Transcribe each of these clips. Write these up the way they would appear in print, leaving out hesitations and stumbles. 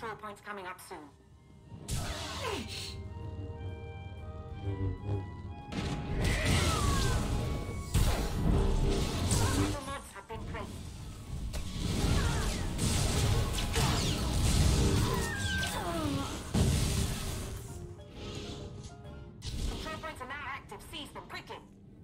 control points coming up soon. Battle mods have been placed. Control points are now active. Seize them quickly.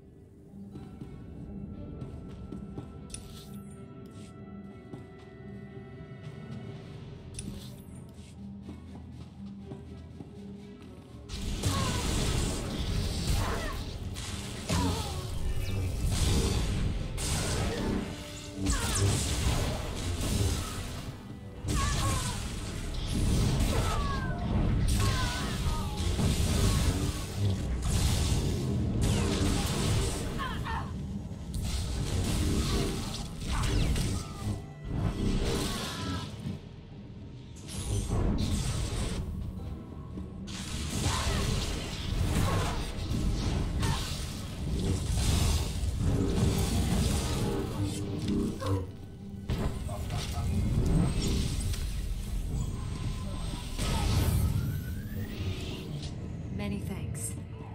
Many thanks.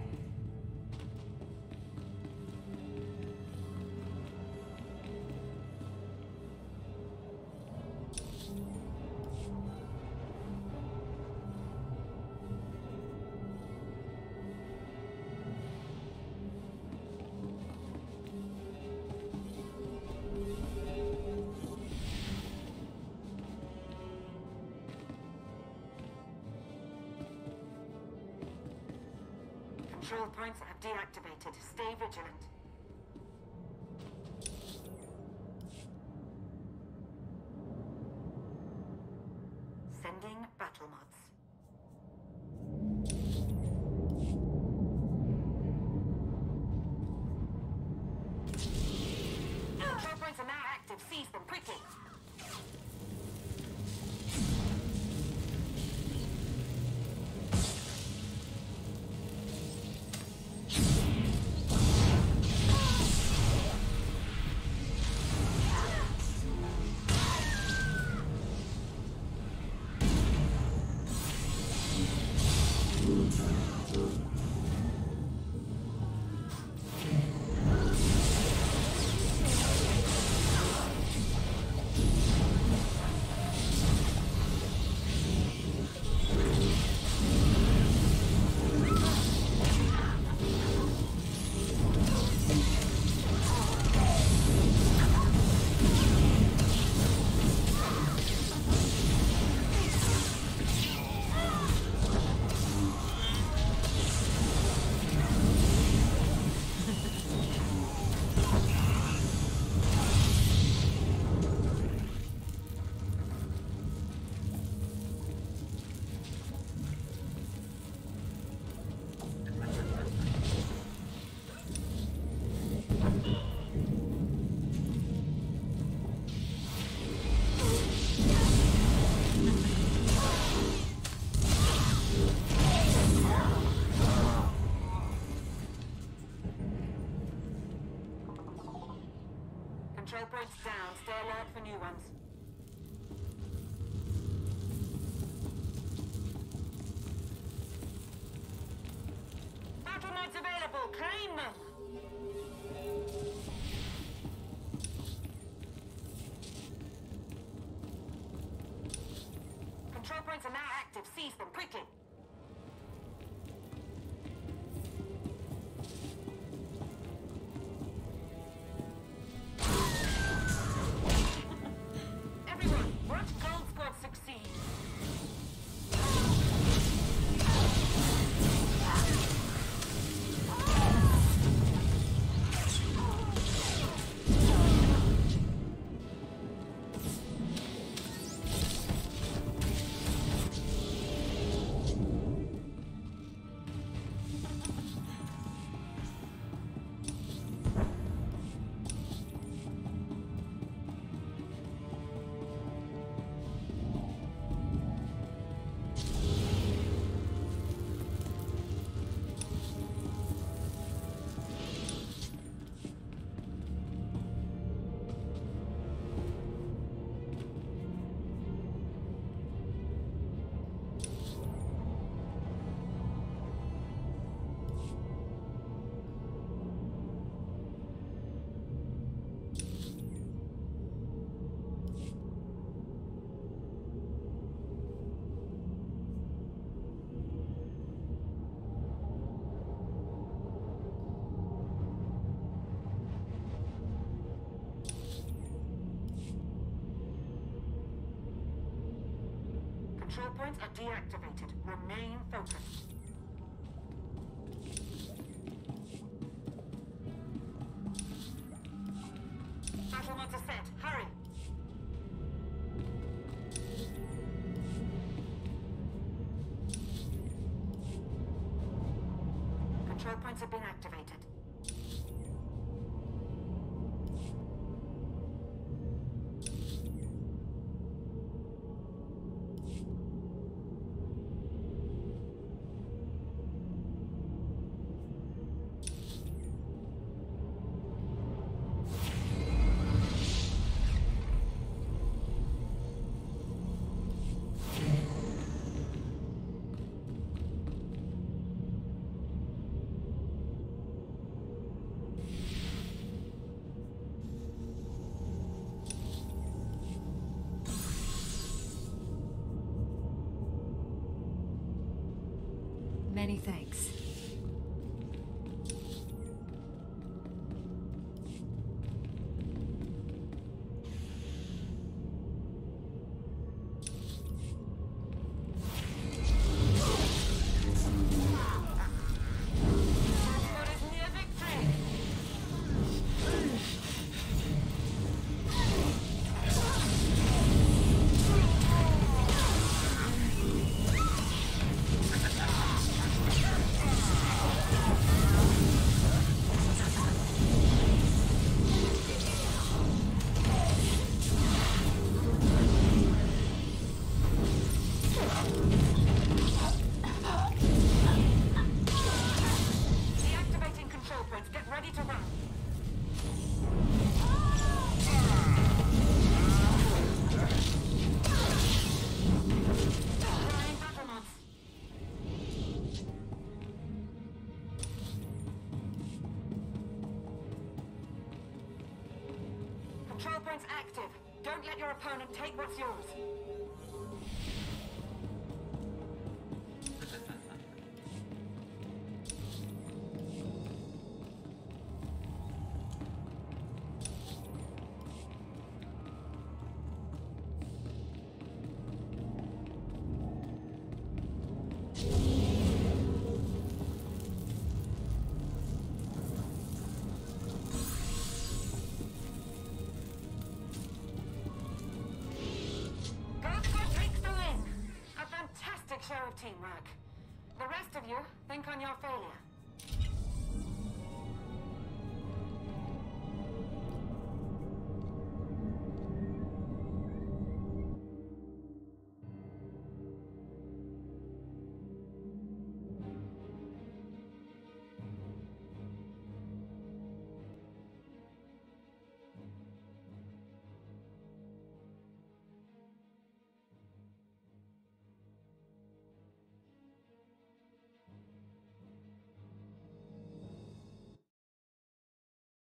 Control points have deactivated. Stay vigilant. Sending battle mods. Control points are now active. Seize them quickly. Control points down. Stay alert for new ones. Battle mods available. Claim them. Control points are now active. Seize them quickly. Control points are deactivated. Remain focused. Battle mods are set. Hurry! Control points have been activated. Many thanks. What is near victory? Deactivating control points. Get ready to run. Trying battle mods. Control points active. Don't let your opponent take what's yours. Ghostwood takes the win. A fantastic show of teamwork. The rest of you, think on your failure.